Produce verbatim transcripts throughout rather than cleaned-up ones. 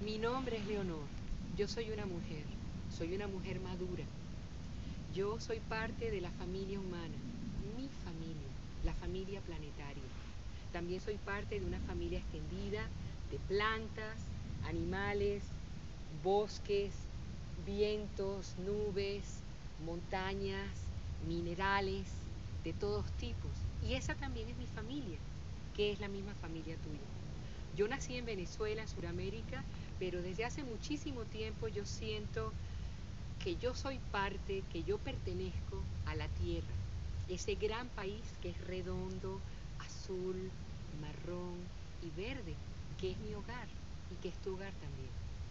Mi nombre es Leonor. Yo soy una mujer. Soy una mujer madura. Yo soy parte de la familia humana, mi familia, la familia planetaria. También soy parte de una familia extendida de plantas, animales, bosques, vientos, nubes, montañas, minerales, de todos tipos. Y esa también es mi familia, que es la misma familia tuya. Yo nací en Venezuela, en Sudamérica, pero desde hace muchísimo tiempo yo siento que yo soy parte, que yo pertenezco a la Tierra, ese gran país que es redondo, azul, marrón y verde, que es mi hogar y que es tu hogar también.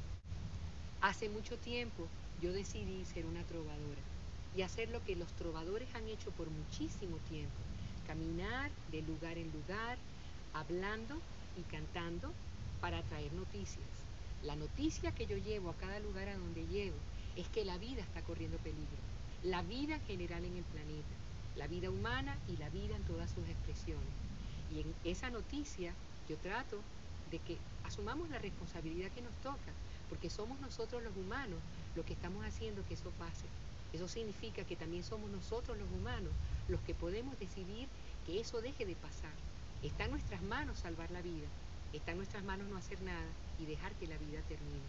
Hace mucho tiempo yo decidí ser una trovadora y hacer lo que los trovadores han hecho por muchísimo tiempo, caminar de lugar en lugar, hablando y cantando para traer noticias. La noticia que yo llevo a cada lugar a donde llego es que la vida está corriendo peligro, la vida en general en el planeta, la vida humana y la vida en todas sus expresiones. Y en esa noticia yo trato de que asumamos la responsabilidad que nos toca, porque somos nosotros los humanos los que estamos haciendo que eso pase. Eso significa que también somos nosotros los humanos los que podemos decidir que eso deje de pasar. Está en nuestras manos salvar la vida, está en nuestras manos no hacer nada y dejar que la vida termine.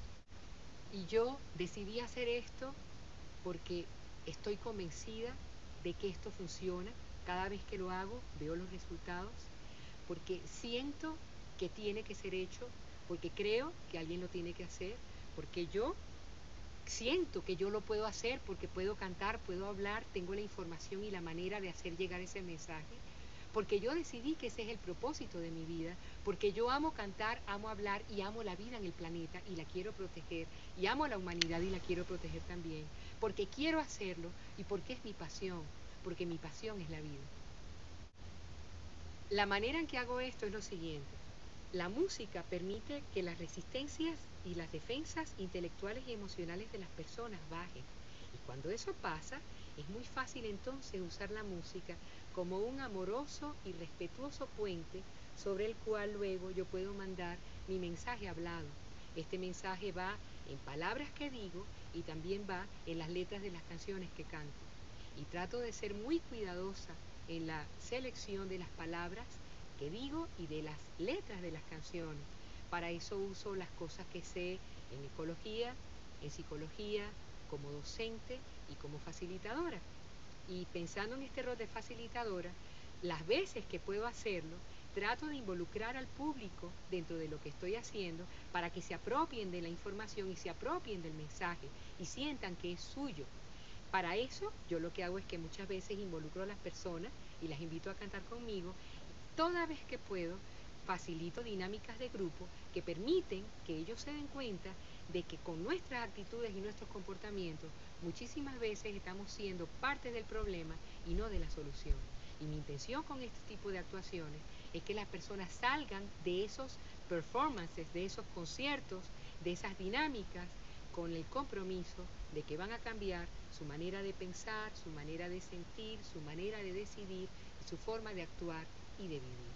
Y yo decidí hacer esto porque estoy convencida de que esto funciona. Cada vez que lo hago veo los resultados, porque siento que tiene que ser hecho, porque creo que alguien lo tiene que hacer, porque yo siento que yo lo puedo hacer, porque puedo cantar, puedo hablar, tengo la información y la manera de hacer llegar ese mensaje, porque yo decidí que ese es el propósito de mi vida, porque yo amo cantar, amo hablar y amo la vida en el planeta y la quiero proteger, y amo la humanidad y la quiero proteger también, porque quiero hacerlo y porque es mi pasión, porque mi pasión es la vida. La manera en que hago esto es lo siguiente. La música permite que las resistencias y las defensas intelectuales y emocionales de las personas bajen. Y cuando eso pasa, es muy fácil entonces usar la música como un amoroso y respetuoso puente sobre el cual luego yo puedo mandar mi mensaje hablado. Este mensaje va en palabras que digo y también va en las letras de las canciones que canto. Y trato de ser muy cuidadosa en la selección de las palabras que digo y de las letras de las canciones. Para eso uso las cosas que sé en ecología, en psicología, como docente y como facilitadora. Y pensando en este rol de facilitadora, las veces que puedo hacerlo, trato de involucrar al público dentro de lo que estoy haciendo para que se apropien de la información y se apropien del mensaje y sientan que es suyo. Para eso, yo lo que hago es que muchas veces involucro a las personas y las invito a cantar conmigo. Toda vez que puedo, facilito dinámicas de grupo que permiten que ellos se den cuenta de que con nuestras actitudes y nuestros comportamientos muchísimas veces estamos siendo parte del problema y no de la solución. Y mi intención con este tipo de actuaciones es que las personas salgan de esos performances, de esos conciertos, de esas dinámicas, con el compromiso de que van a cambiar su manera de pensar, su manera de sentir, su manera de decidir y su forma de actuar y de vivir.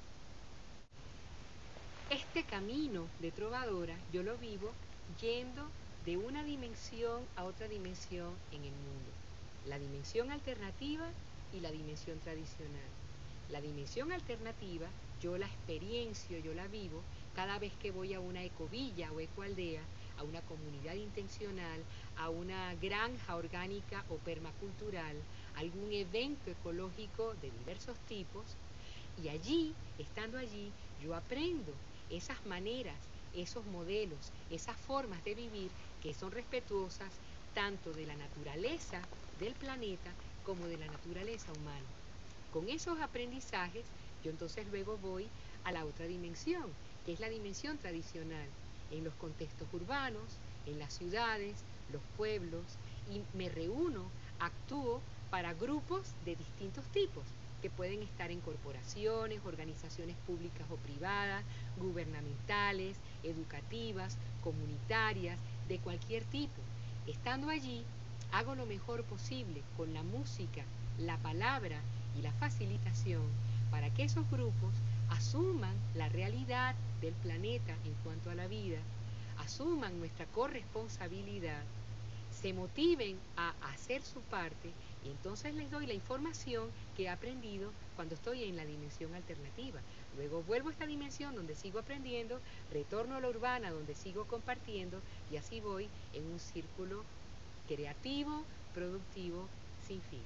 Este camino de trovadora yo lo vivo yendo de una dimensión a otra dimensión en el mundo. La dimensión alternativa y la dimensión tradicional. La dimensión alternativa yo la experiencio, yo la vivo cada vez que voy a una ecovilla o ecoaldea, a una comunidad intencional, a una granja orgánica o permacultural, algún evento ecológico de diversos tipos. Y allí, estando allí, yo aprendo esas maneras, esos modelos, esas formas de vivir que son respetuosas tanto de la naturaleza del planeta como de la naturaleza humana. Con esos aprendizajes, yo entonces luego voy a la otra dimensión, que es la dimensión tradicional, en los contextos urbanos, en las ciudades, los pueblos, y me reúno, actúo para grupos de distintos tipos, que pueden estar en corporaciones, organizaciones públicas o privadas, gubernamentales, educativas, comunitarias, de cualquier tipo. Estando allí, hago lo mejor posible con la música, la palabra y la facilitación para que esos grupos asuman la realidad del planeta en cuanto a la vida, asuman nuestra corresponsabilidad, se motiven a hacer su parte y entonces les doy la información que he aprendido cuando estoy en la dimensión alternativa. Luego vuelvo a esta dimensión donde sigo aprendiendo, retorno a la urbana donde sigo compartiendo y así voy en un círculo creativo, productivo, sin fin.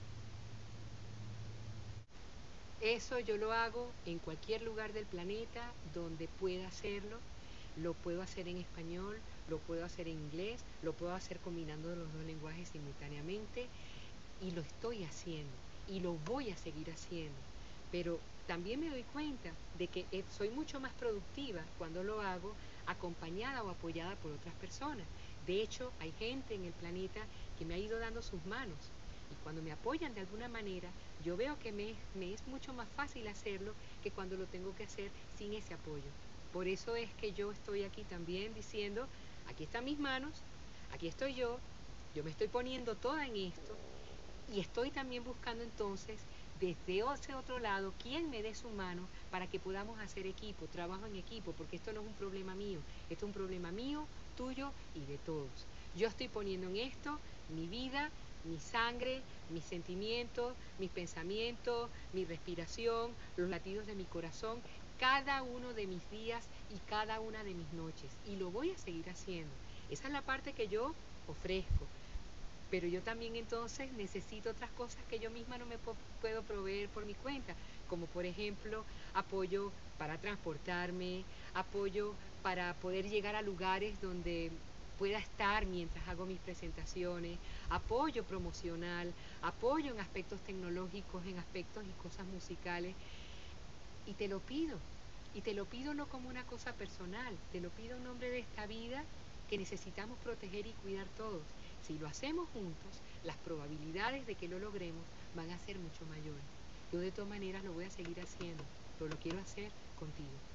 Eso yo lo hago en cualquier lugar del planeta donde pueda hacerlo. Lo puedo hacer en español, lo puedo hacer en inglés, lo puedo hacer combinando los dos lenguajes simultáneamente y lo estoy haciendo y lo voy a seguir haciendo. Pero también me doy cuenta de que soy mucho más productiva cuando lo hago acompañada o apoyada por otras personas. De hecho, hay gente en el planeta que me ha ido dando sus manos y cuando me apoyan de alguna manera, yo veo que me, me es mucho más fácil hacerlo que cuando lo tengo que hacer sin ese apoyo. Por eso es que yo estoy aquí también diciendo, aquí están mis manos, aquí estoy yo, yo me estoy poniendo toda en esto y estoy también buscando entonces desde ese otro lado quién me dé su mano para que podamos hacer equipo, trabajo en equipo, porque esto no es un problema mío, esto es un problema mío, tuyo y de todos. Yo estoy poniendo en esto mi vida, mi sangre, mis sentimientos, mis pensamientos, mi respiración, los latidos de mi corazón, cada uno de mis días y cada una de mis noches. Y lo voy a seguir haciendo. Esa es la parte que yo ofrezco. Pero yo también entonces necesito otras cosas que yo misma no me puedo proveer por mi cuenta, como por ejemplo apoyo para transportarme, apoyo para poder llegar a lugares donde pueda estar mientras hago mis presentaciones, apoyo promocional, apoyo en aspectos tecnológicos, en aspectos y cosas musicales. Y te lo pido, y te lo pido no como una cosa personal, te lo pido en nombre de esta vida que necesitamos proteger y cuidar todos. Si lo hacemos juntos, las probabilidades de que lo logremos van a ser mucho mayores. Yo de todas maneras lo voy a seguir haciendo, pero lo quiero hacer contigo.